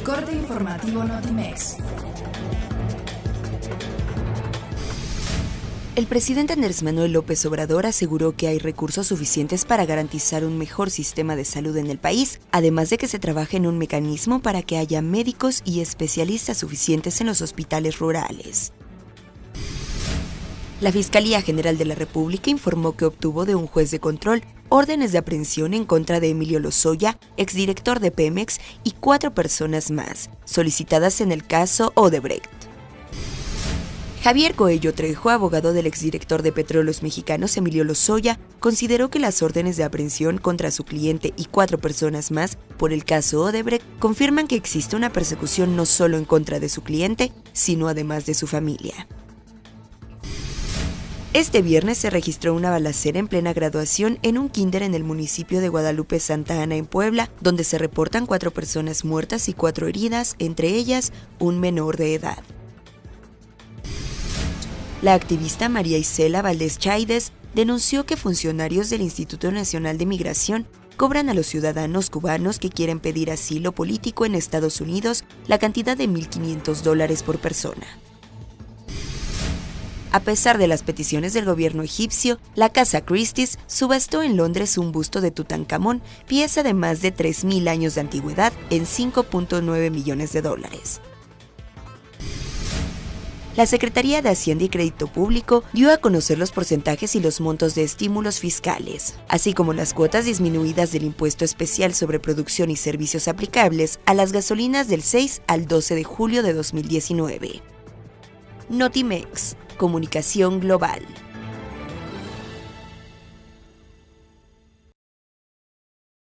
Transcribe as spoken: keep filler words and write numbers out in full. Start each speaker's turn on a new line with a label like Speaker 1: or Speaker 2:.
Speaker 1: corte informativo Notimex.
Speaker 2: El presidente Andrés Manuel López Obrador aseguró que hay recursos suficientes para garantizar un mejor sistema de salud en el país, además de que se trabaja en un mecanismo para que haya médicos y especialistas suficientes en los hospitales rurales. La Fiscalía General de la República informó que obtuvo de un juez de control órdenes de aprehensión en contra de Emilio Lozoya, exdirector de Pemex, y cuatro personas más, solicitadas en el caso Odebrecht. Javier Coello Trejo, abogado del exdirector de Petróleos Mexicanos Emilio Lozoya, consideró que las órdenes de aprehensión contra su cliente y cuatro personas más por el caso Odebrecht confirman que existe una persecución no solo en contra de su cliente, sino además de su familia. Este viernes se registró una balacera en plena graduación en un kinder en el municipio de Guadalupe Santa Ana, en Puebla, donde se reportan cuatro personas muertas y cuatro heridas, entre ellas un menor de edad. La activista María Isela Valdés Chaides denunció que funcionarios del Instituto Nacional de Migración cobran a los ciudadanos cubanos que quieren pedir asilo político en Estados Unidos la cantidad de mil quinientos dólares por persona. A pesar de las peticiones del gobierno egipcio, la casa Christie's subastó en Londres un busto de Tutankamón, pieza de más de tres mil años de antigüedad, en cinco punto nueve millones de dólares. La Secretaría de Hacienda y Crédito Público dio a conocer los porcentajes y los montos de estímulos fiscales, así como las cuotas disminuidas del impuesto especial sobre producción y servicios aplicables a las gasolinas del seis al doce de julio de dos mil diecinueve. Notimex, Comunicación Global.